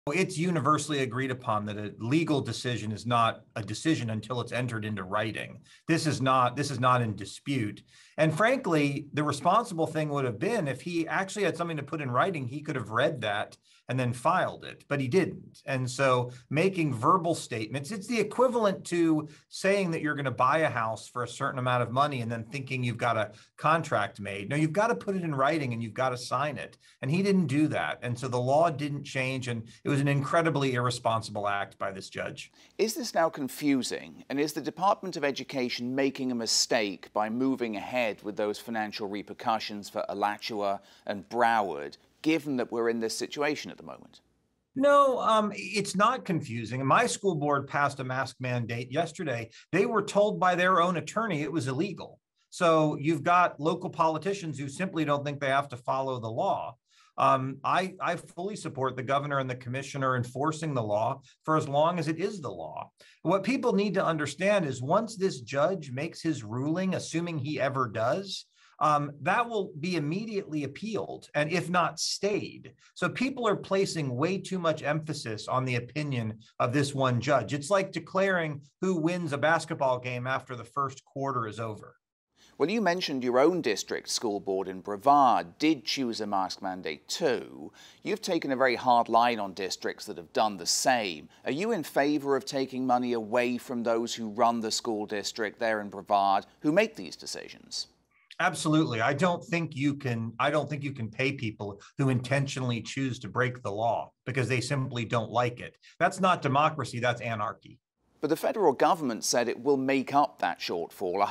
It's universally agreed upon that a legal decision is not a decision until it's entered into writing. This is not in dispute. And frankly, the responsible thing would have been if he actually had something to put in writing, he could have read that and then filed it, but he didn't. And so making verbal statements, it's the equivalent to saying that you're going to buy a house for a certain amount of money and then thinking you've got a contract made. No, you've got to put it in writing and you've got to sign it. And he didn't do that. And so the law didn't change, and it was an incredibly irresponsible act by this judge. Is this now confusing? And is the Department of Education making a mistake by moving ahead with those financial repercussions for Alachua and Broward, given that we're in this situation at the moment? No, it's not confusing. My school board passed a mask mandate yesterday. They were told by their own attorney it was illegal. So you've got local politicians who simply don't think they have to follow the law. I fully support the governor and the commissioner enforcing the law for as long as it is the law. What people need to understand is once this judge makes his ruling, assuming he ever does, that will be immediately appealed and if not stayed. So people are placing way too much emphasis on the opinion of this one judge. It's like declaring who wins a basketball game after the first quarter is over. Well, you mentioned your own district school board in Brevard did choose a mask mandate too. You've taken a very hard line on districts that have done the same. Are you in favor of taking money away from those who run the school district there in Brevard who make these decisions? Absolutely. I don't think you can pay people who intentionally choose to break the law because they simply don't like it. That's not democracy, that's anarchy. But the federal government said it will make up that shortfall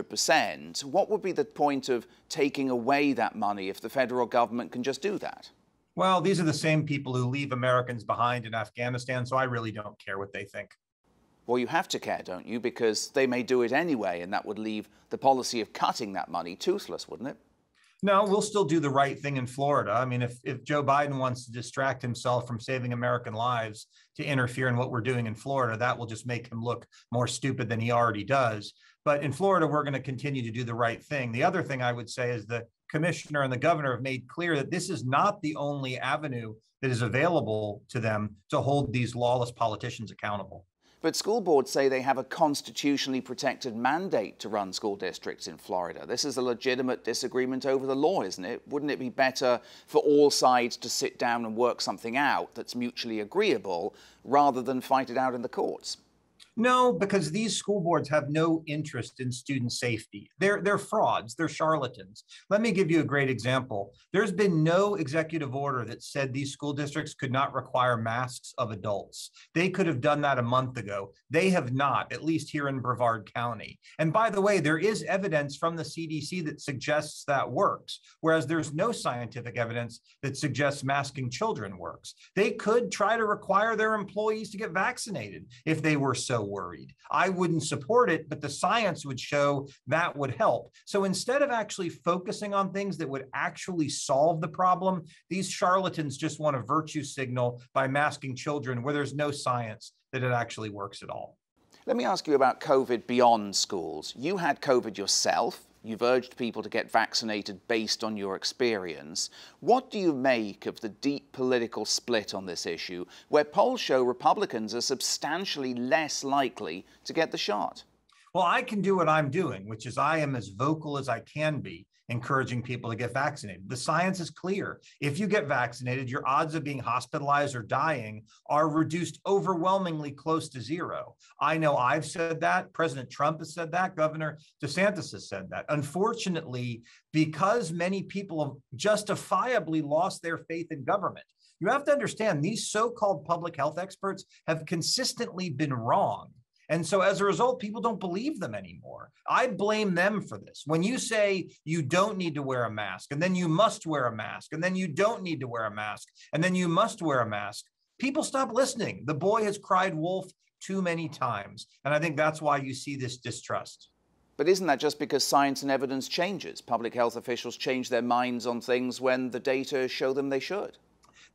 100%. What would be the point of taking away that money if the federal government can just do that? Well, these are the same people who leave Americans behind in Afghanistan, so I really don't care what they think. Well, you have to care, don't you? Because they may do it anyway, and that would leave the policy of cutting that money toothless, wouldn't it? No, we'll still do the right thing in Florida. I mean, if Joe Biden wants to distract himself from saving American lives to interfere in what we're doing in Florida, that will just make him look more stupid than he already does. But in Florida, we're going to continue to do the right thing. The other thing I would say is the commissioner and the governor have made clear that this is not the only avenue that is available to them to hold these lawless politicians accountable. But school boards say they have a constitutionally protected mandate to run school districts in Florida. This is a legitimate disagreement over the law, isn't it? Wouldn't it be better for all sides to sit down and work something out that's mutually agreeable rather than fight it out in the courts? No, because these school boards have no interest in student safety. They're frauds. They're charlatans. Let me give you a great example. There's been no executive order that said these school districts could not require masks of adults. They could have done that a month ago. They have not, at least here in Brevard County. And by the way, there is evidence from the CDC that suggests that works, whereas there's no scientific evidence that suggests masking children works. They could try to require their employees to get vaccinated if they were so worried. I wouldn't support it, but the science would show that would help. So instead of actually focusing on things that would actually solve the problem, these charlatans just want a virtue signal by masking children where there's no science that it actually works at all. Let me ask you about COVID beyond schools. You had COVID yourself. You've urged people to get vaccinated based on your experience. What do you make of the deep political split on this issue, where polls show Republicans are substantially less likely to get the shot? Well, I can do what I'm doing, which is I am as vocal as I can be, encouraging people to get vaccinated. The science is clear. If you get vaccinated, your odds of being hospitalized or dying are reduced overwhelmingly close to zero. I know I've said that. President Trump has said that. Governor DeSantis has said that. Unfortunately, because many people have justifiably lost their faith in government, you have to understand these so-called public health experts have consistently been wrong. And so as a result, people don't believe them anymore. I blame them for this. When you say you don't need to wear a mask, and then you must wear a mask, and then you don't need to wear a mask, and then you must wear a mask, people stop listening. The boy has cried wolf too many times. And I think that's why you see this distrust. But isn't that just because science and evidence changes? Public health officials change their minds on things when the data show them they should.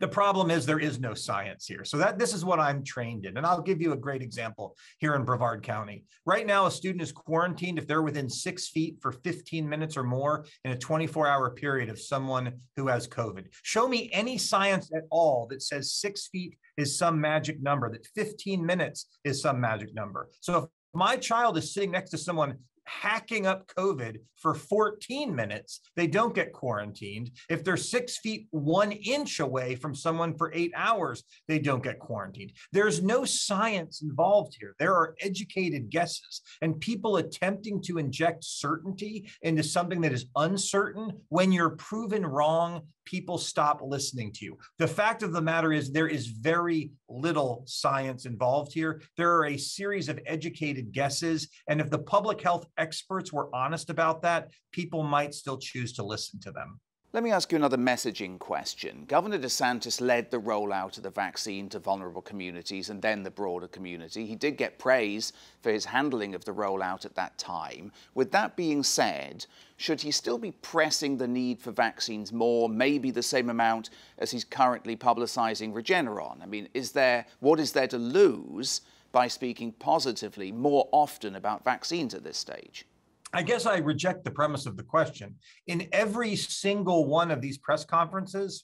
The problem is there is no science here. So this is what I'm trained in. And I'll give you a great example here in Brevard County. Right now, a student is quarantined if they're within 6 feet for 15 minutes or more in a 24-hour period of someone who has COVID. Show me any science at all that says 6 feet is some magic number, that 15 minutes is some magic number. So if my child is sitting next to someone hacking up COVID for 14 minutes, they don't get quarantined. If they're 6 feet 1 inch away from someone for 8 hours, they don't get quarantined. There's no science involved here. There are educated guesses and people attempting to inject certainty into something that is uncertain. When you're proven wrong, people stop listening to you. The fact of the matter is there is very little science involved here. There are a series of educated guesses. And if the public health experts were honest about that, people might still choose to listen to them. Let me ask you another messaging question. Governor DeSantis led the rollout of the vaccine to vulnerable communities and then the broader community. He did get praise for his handling of the rollout at that time. With that being said, should he still be pressing the need for vaccines more, maybe the same amount as he's currently publicizing Regeneron? I mean, what is there to lose by speaking positively more often about vaccines at this stage? I guess I reject the premise of the question. In every single one of these press conferences,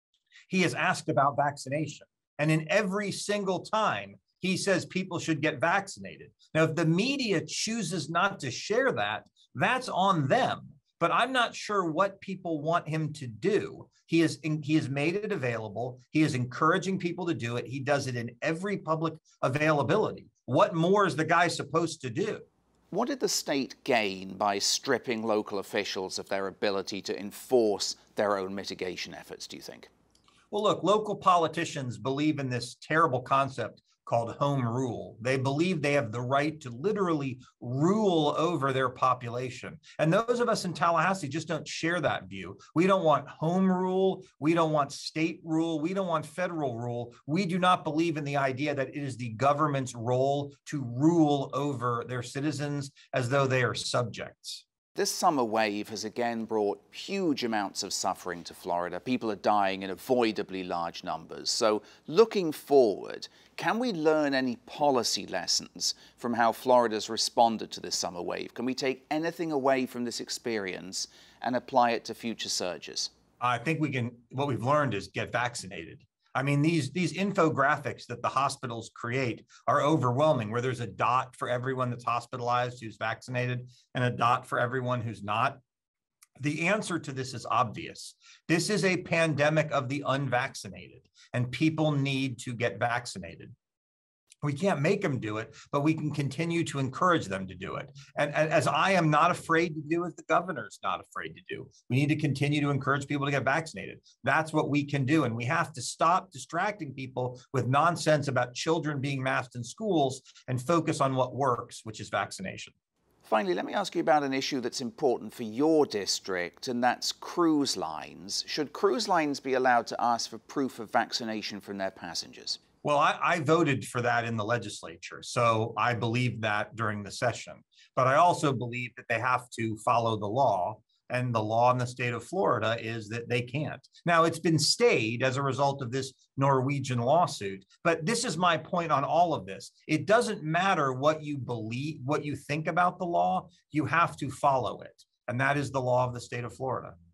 he is asked about vaccination. And in every single time, he says people should get vaccinated. Now, if the media chooses not to share that, that's on them. But I'm not sure what people want him to do. He has made it available. He is encouraging people to do it. He does it in every public availability. What more is the guy supposed to do? What did the state gain by stripping local officials of their ability to enforce their own mitigation efforts, do you think? Well, look, local politicians believe in this terrible concept called home rule. They believe they have the right to literally rule over their population. And those of us in Tallahassee just don't share that view. We don't want home rule. We don't want state rule. We don't want federal rule. We do not believe in the idea that it is the government's role to rule over their citizens as though they are subjects. This summer wave has again brought huge amounts of suffering to Florida. People are dying in avoidably large numbers. So looking forward, can we learn any policy lessons from how Florida's responded to this summer wave? Can we take anything away from this experience and apply it to future surges? I think we can. What we've learned is get vaccinated. I mean, these infographics that the hospitals create are overwhelming, where there's a dot for everyone that's hospitalized who's vaccinated and a dot for everyone who's not. The answer to this is obvious. This is a pandemic of the unvaccinated, and people need to get vaccinated. We can't make them do it, but we can continue to encourage them to do it. And as I am not afraid to do, as the governor's not afraid to do, we need to continue to encourage people to get vaccinated. That's what we can do. And we have to stop distracting people with nonsense about children being masked in schools and focus on what works, which is vaccination. Finally, let me ask you about an issue that's important for your district, and that's cruise lines. Should cruise lines be allowed to ask for proof of vaccination from their passengers? Well, I voted for that in the legislature, so I believe that during the session. But I also believe that they have to follow the law, and the law in the state of Florida is that they can't. Now, it's been stayed as a result of this Norwegian lawsuit, but this is my point on all of this. It doesn't matter what you believe, what you think about the law, you have to follow it. And that is the law of the state of Florida.